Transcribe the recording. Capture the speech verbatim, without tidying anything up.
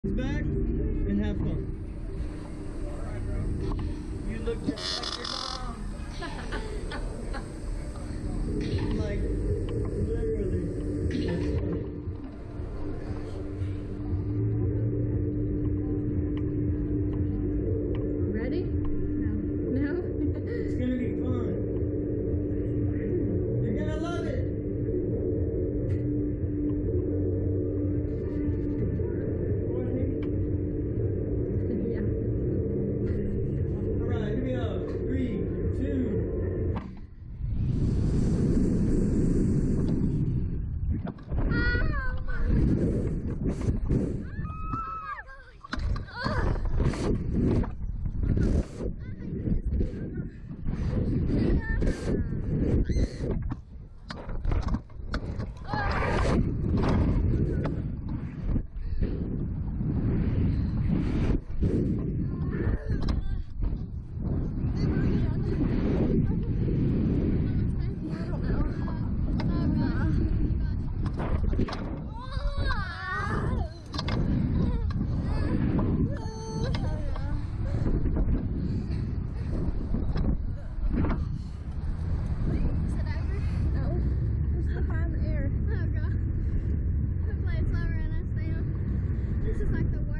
back and have fun. You look just like your mom. Like, literally. That's funny. Ready? No. No? It's gonna be fun. You're gonna love it. Alright, here we go. Three, two. This is like the